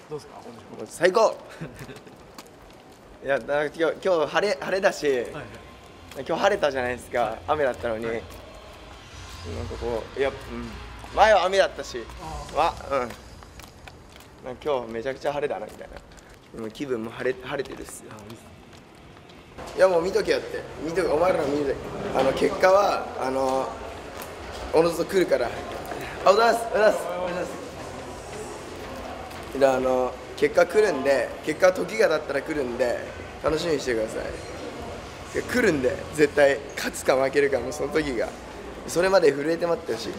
どうですか？ 最高。いや、今日晴れだし、今日晴れたじゃないですか。雨だったのに、なんかこう、いや、前は雨だったし、なんか今日めちゃくちゃ晴れだなみたいな。もう気分も晴れてるっすよ。いやもう見とけよって、お前らの見て、結果はおのずと来るから。おはようございます。結果来るんで、結果時が経ったら来るんで、楽しみにしてください。来るんで、絶対勝つか負けるかもその時が。それまで震えて待ってほしい。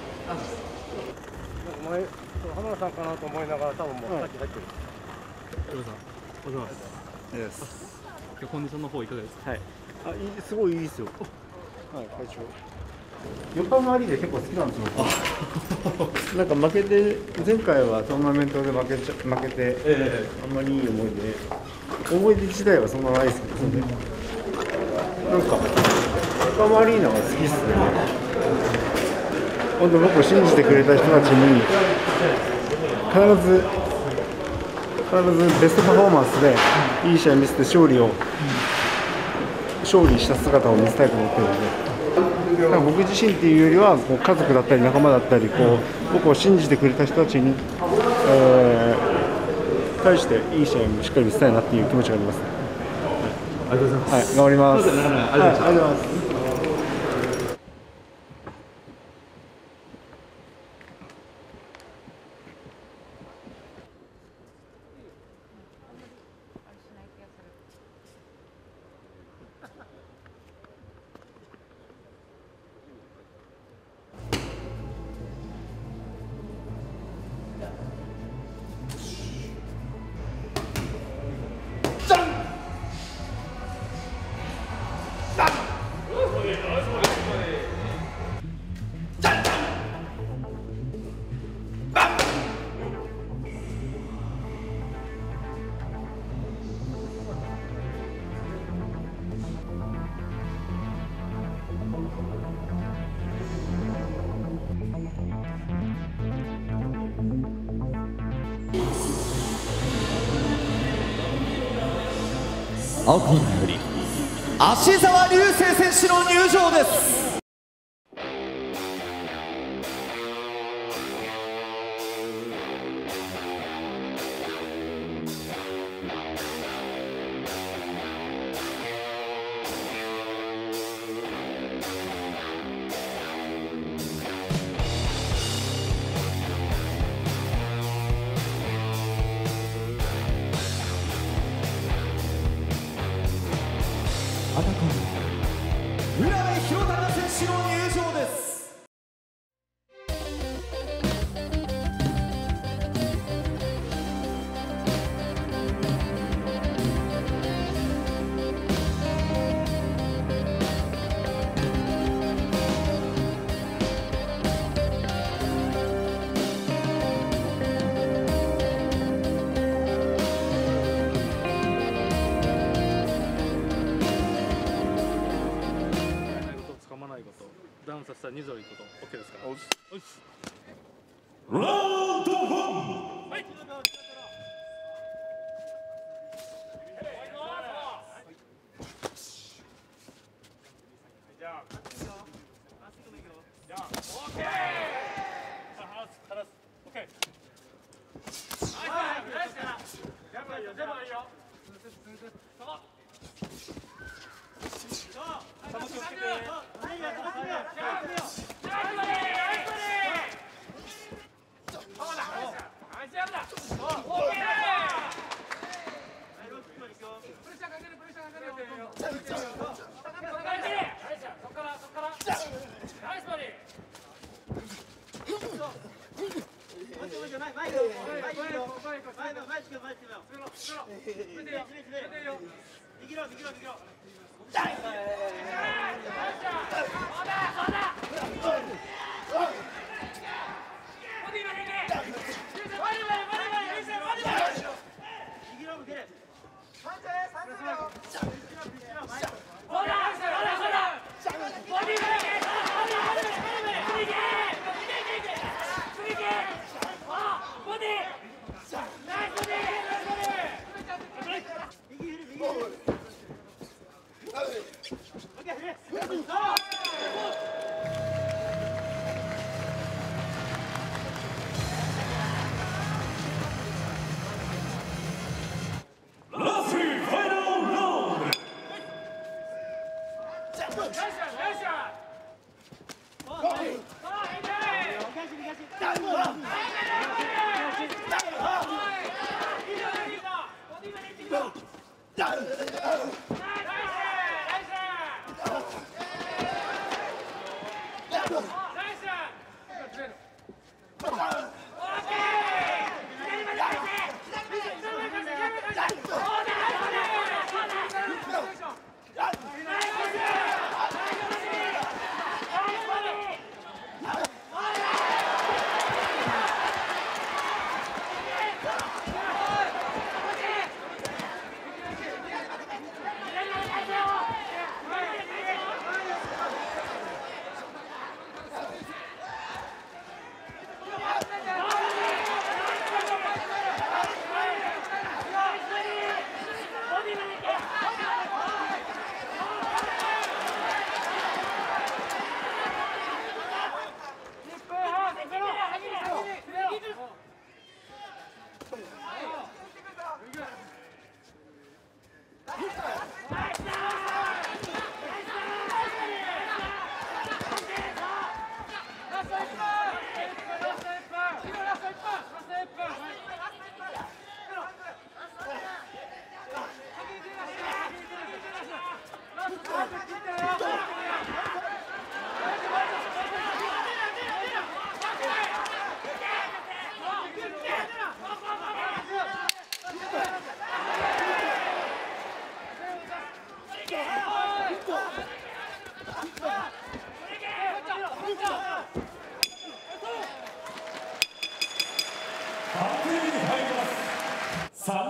前、浜田さんかなと思いながら、多分もうさっき入ってる。 おはようございます。今日コンディションの方いかがですか？はい。 すごいいいですよ。はい、会長。横浜アリーで結構好きなんですよ。なんか負けて、前回はトーナメントで負けて、あんまりいい思い出自体はそんなないですけどね。なんか横浜アリーナが好きっすね。本当僕を信じてくれた人たちに必ずベストパフォーマンスでいい試合見せて勝利した姿を見せたいと思ってるので。僕自身っていうよりはこう家族だったり仲間だったり僕を信じてくれた人たちに、対していい試合もしっかり見せたいなっていう気持ちがあります。 ありがとうございます。 はい、頑張ります。 ありがとうございます。 青コーナーより芦澤龍成選手の入場です。赤コーナー浦部弘隆選手の入場です。 ダウンさせたら2ゾリこと OK ですか？ ラウンド1。 はい。 Nice!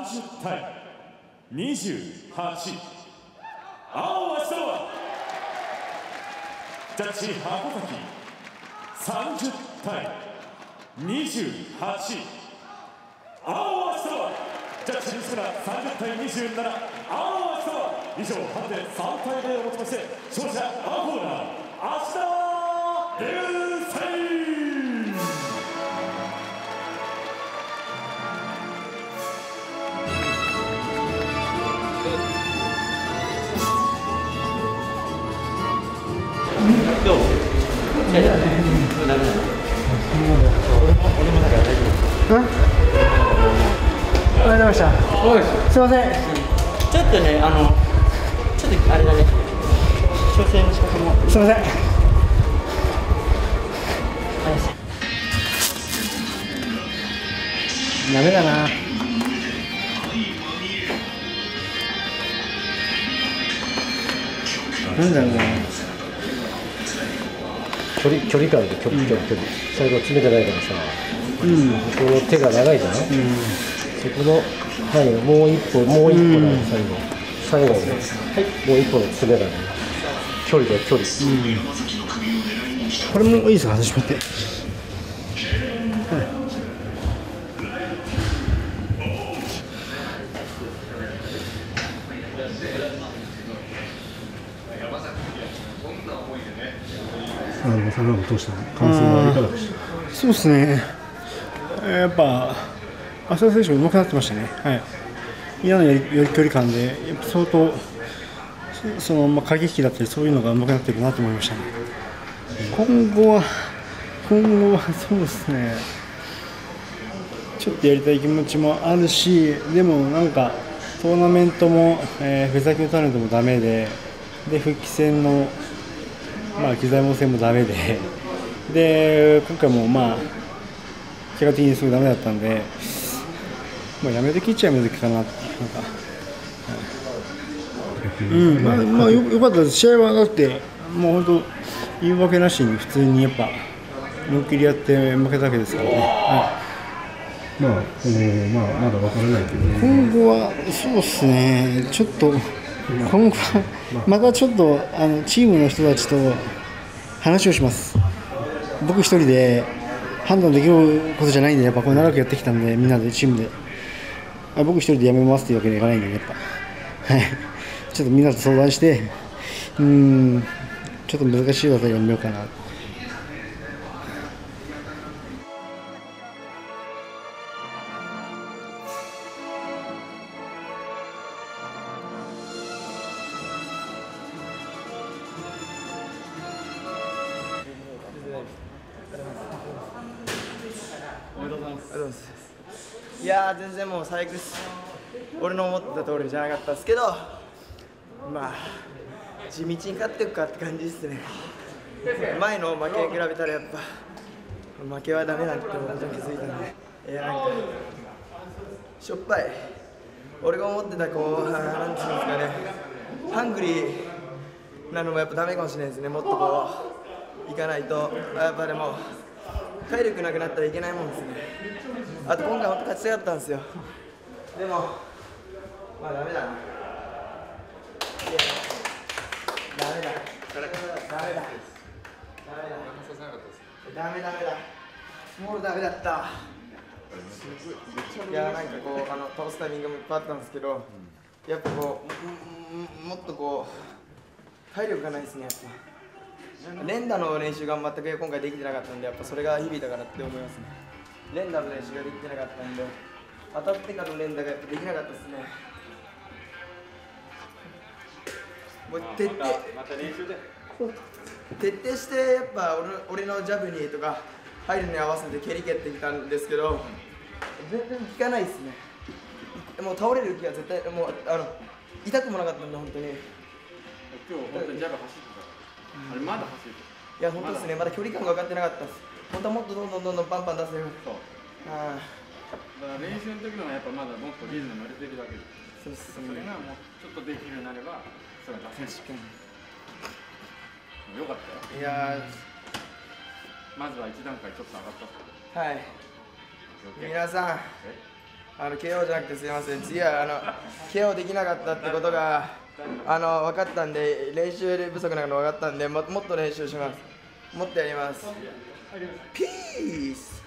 30対28。青は白はジャッジ箱崎30対28。青は白はジャッジ西村30対27。青は白は以上判定3対0をもちまして勝者青コーナー芦田流星。 どう？いやいや、ダメだ。俺もだから大丈夫。 ありがとうございました。すいません。 ちょっとね、ちょっとあれだね。調整の仕方も。 すいません。ダメだな。なんだろうな。 距離感で距離最後詰めてないからさ、この手が長いじゃん、そこの範囲がもう一歩なの、最後、もう一歩の詰めがね、距離。 これもいいですか、外しまって。 サラを通した感想はいかがでした？ そうですね、やっぱ浅田選手も上手くなってましたね、はい、嫌な距離感で、やっぱ相当、駆け引きだったり、そういうのが上手くなってるなと思いましたね。今後はそうですね、ちょっとやりたい気持ちもあるし、でもなんか、トーナメントも、フェザー級タレントもダメで、復帰戦の機材門戦もダメで、今回も怪我的にすごいダメだったんで、やめる時っちゃやめる時かな、よかったです、試合はだって、もう本当、言い訳なしに普通にやっぱ、思いっきりやって負けたわけですからね。 まだ分からないけど、 今後はそうですね、ちょっと今後はまたちょっとチームの人たちと話をします。僕一人で判断できることじゃないんで、やっぱこれ長くやってきたんで、みんなでチームで僕一人でやめますっていうわけにはいかないんで、やっぱはい、ちょっとみんなと相談して、ちょっと難しいだったらやめようかな。 いやー、全然もう最悪です。俺の思ってた通りじゃなかったですけど、地道に勝っていくかって感じですね。前の負けに比べたらやっぱ負けはダメなんてことに気づいたんで、なんかしょっぱい。俺が思ってたなんていうんですかね、ハングリーなのもやっぱダメかもしれないですね。もっといかないと、やっぱでも体力なくなったらいけないもんですね。あと今回本当勝ちたかったんですよ。でもダメだな。いやもうダメだった。いやなんか倒すタイミングもいっぱいあったんですけど、やっぱもっと体力がないですね。やっぱ連打の練習が全く今回できてなかったんで、やっぱそれが響いたかなって思いますね。連打の練習ができてなかったんで、当たってからの連打がやっぱできなかったですね。もう徹底してやっぱ俺のジャブにとか入るに合わせて蹴り蹴ってきたんですけど、全然効かないですね。もう倒れる気が絶対もう痛くもなかったんで、本当に。 今日本当にジャブ走ってた。あれまだ走る。 いや本当ですね、まだ距離感が分かってなかったです。本当はもっとどんどんバンバン出せる。 そう。だから練習の時のやっぱまだもっとリズム乗れてるだけで。 そうですね。 それがもうちょっとできるようになれば、それが出せる。 確かに。 よかったよ。 いやまずは一段階ちょっと上がった。 はい。皆さん、 KO じゃなくてすいません。次はKO できなかったってことが分かったんで、練習不足なの分かったんで、もっと練習します。もっとやります。ピース。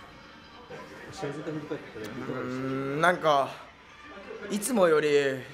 なんかいつもより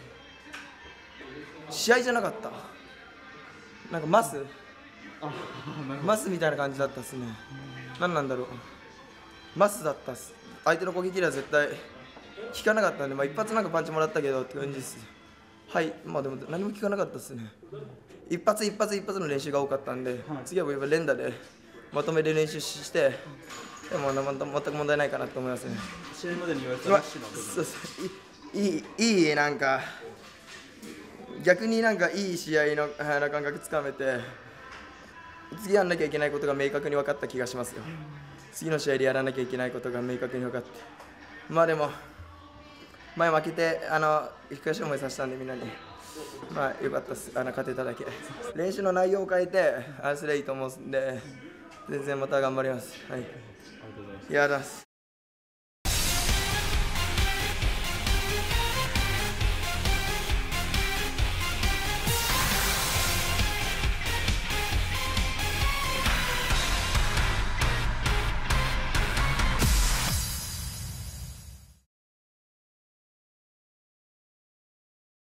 試合じゃなかった。なんかマスみたいな感じだったっすね。何なんだろう。マスだったっす。相手の攻撃では絶対効かなかったんで、一発なんかパンチもらったけどって感じです。はい、でも何も効かなかったっすね。一発の練習が多かったんで、次はやっぱ連打でまとめて練習して、でも全く問題ないかなと思いますね。 試合までに言われたらしいな。 いいなんか逆になんかいい試合の感覚つかめて、次やんなきゃいけないことが明確に分かった気がしますよ。次の試合でやらなきゃいけないことが明確に分かって、でも前負けて悔しい思いさせたんで、みんなによかったです。勝てただけ。練習の内容を変えてすればいいと思うんで、全然また頑張ります。はい、ありがとうございます。